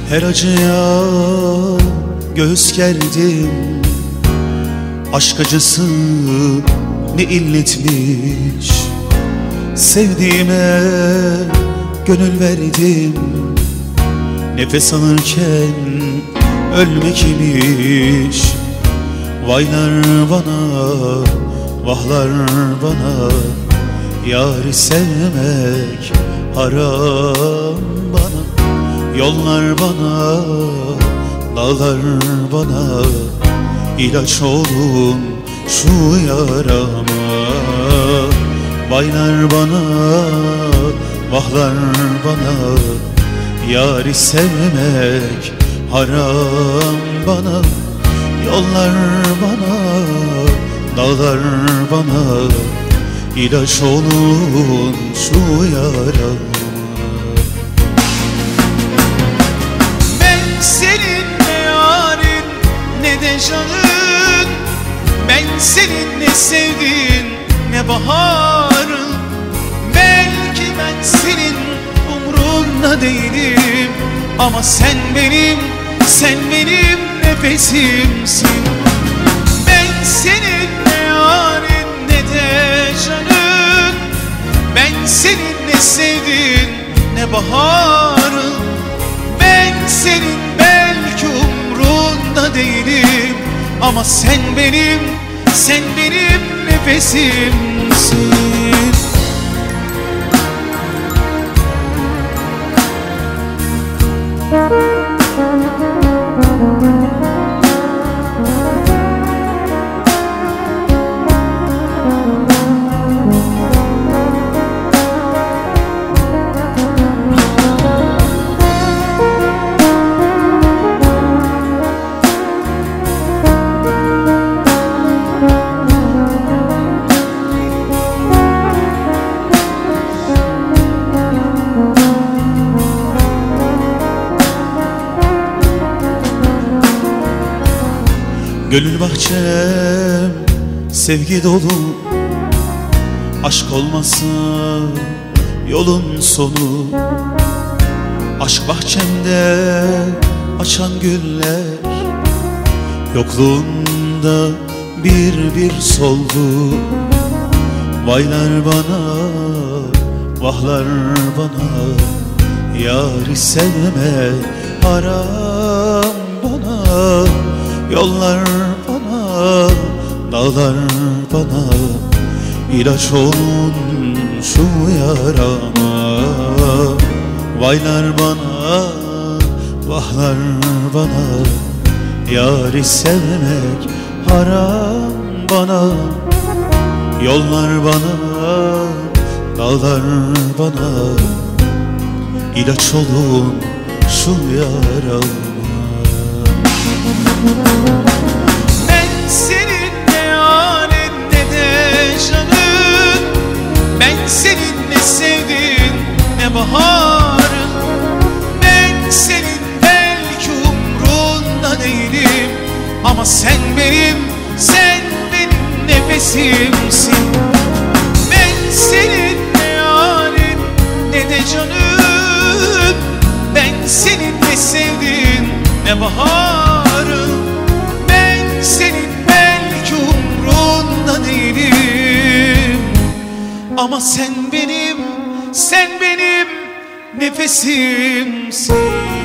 Her acıya göğüs gerdim. Aşk acısı ne illetmiş. Sevdiğime gönül verdim. Nefes alırken ölmek imiş. Vaylar bana, vahlar bana. Yâri sevmek haram bana. Yollar bana, dağlar bana. İlaç olun şu yarama. Vaylar bana, vahlar bana. Yâri sevmek haram bana. Yollar bana, dağlar bana. İlaç olun şu yarama. Ben senin ne yarın ne de canın. Ben senin ne sevdiğin ne baharın. Belki ben senin umrunda değilim, ama sen benim nefesimsin. Ben senin ne yarın ne de canın. Ben senin ne sevdiğin ne baharın. Ben senin belki umrunda değilim, ama sen benim nefesimsin. Gönül bahçem sevgi dolu. Aşk olmasa yolun sonu. Aşk bahçemde açan güller yokluğunda bir soldu. Vaylar bana, vahlar bana. Yâri sevmek haram bana. Yollar bana, dağlar bana. İlaç olun şu yarama. Vaylar bana, vahlar bana. Yâri sevmek haram bana. Yollar bana, dağlar bana. İlaç olun şu yarama. Ben senin ne yarın ne de canın. Ben senin ne sevdiğin ne baharın. Ben senin belki umrunda değilim, ama sen benim nefesimsin. Ben senin ne yarın ne de canın. Ben senin ne sevdiğin ne baharın. Ben senin belki umrunda değilim, ama sen benim nefesimsin.